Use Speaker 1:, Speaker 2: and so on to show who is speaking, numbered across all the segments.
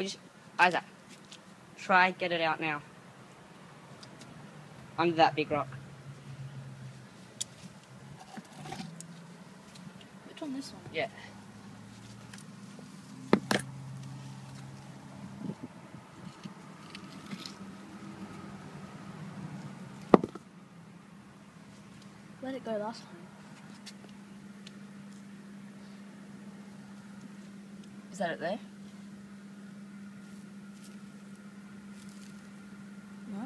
Speaker 1: Isaac, try get it out now. Under that big rock.
Speaker 2: Which one? This one?
Speaker 1: Yeah.
Speaker 2: Let it go last time.
Speaker 1: Is that it there?
Speaker 2: No.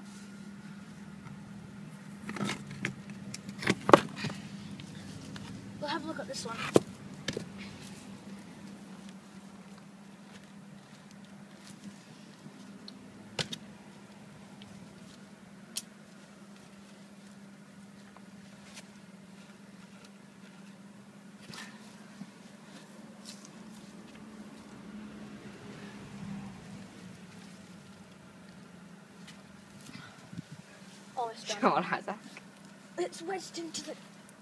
Speaker 2: We'll have a look at this one. Oh, it's done.
Speaker 1: Come on, Isaac.
Speaker 2: It's wedged into the...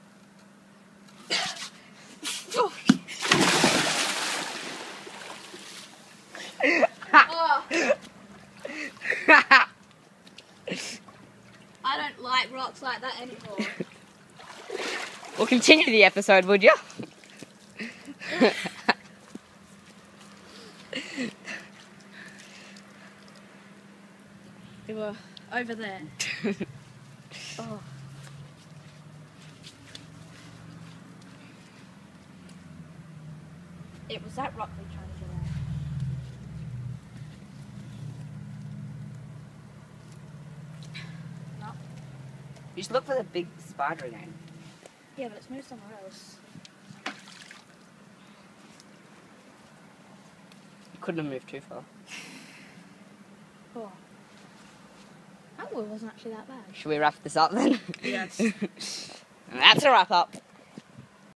Speaker 1: Oh.
Speaker 2: Oh. I don't like rocks like that anymore.
Speaker 1: We'll continue the episode, would you?
Speaker 2: They were over there. Oh. It was that rock we tried to get out. No.
Speaker 1: You should look for the big spider again.
Speaker 2: Yeah, but it's moved somewhere else.
Speaker 1: You couldn't have moved too far.
Speaker 2: Oh. That one wasn't actually that bad.
Speaker 1: Should we wrap this up then?
Speaker 2: Yes.
Speaker 1: That's a wrap up.